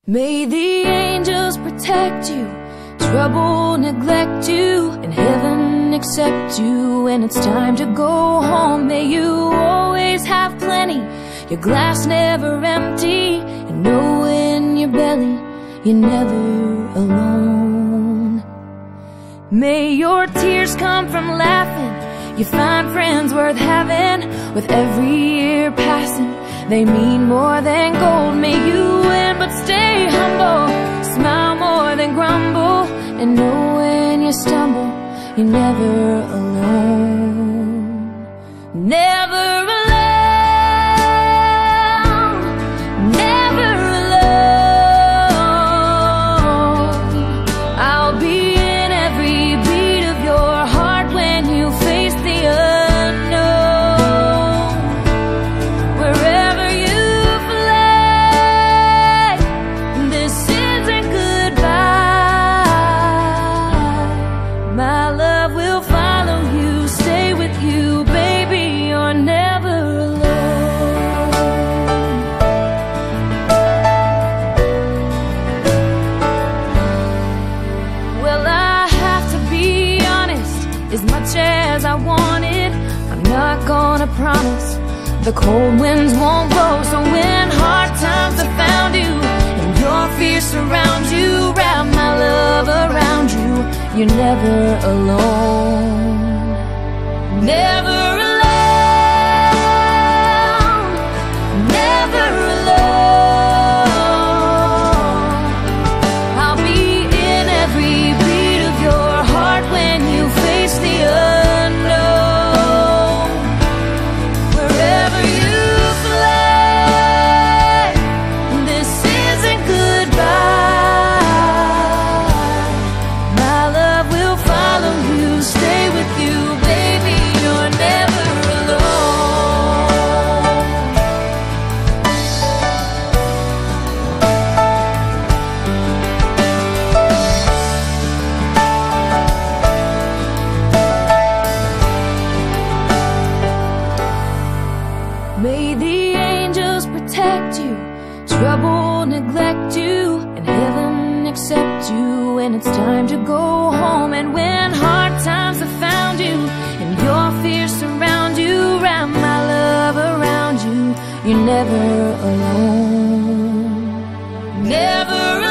May the angels protect you, trouble neglect you, and heaven accept you when it's time to go home. May you always have plenty, your glass never empty, and know in your belly you're never alone. May your tears come from laughing, you find friends worth having. With every year passing, they mean more than gold. May you win but stay humble, smile more than grumble, and know when you stumble, you're never alone. Never alone, never alone. I'll be in every beat of your heart when you face the unknown. Wherever you fly, this isn't goodbye. My love will follow you, stay with you, baby, you're never alone. Well, I have to be honest, as much as I want it, I'm not gonna promise the cold winds won't blow. So when hard times have found you and your fears surround you, wrap my love around you, you're never alone. Never alone, never alone. I'll be in every beat of your heart when you face the unknown. Wherever you fly, this isn't goodbye. My love will follow you, stay with you, baby, you're never alone. May the angels protect you, trouble neglect you, and heaven accept you when it's time to go home. And when hard times have found you and your fears surround you, wrap my love around you, you're never alone. Never alone.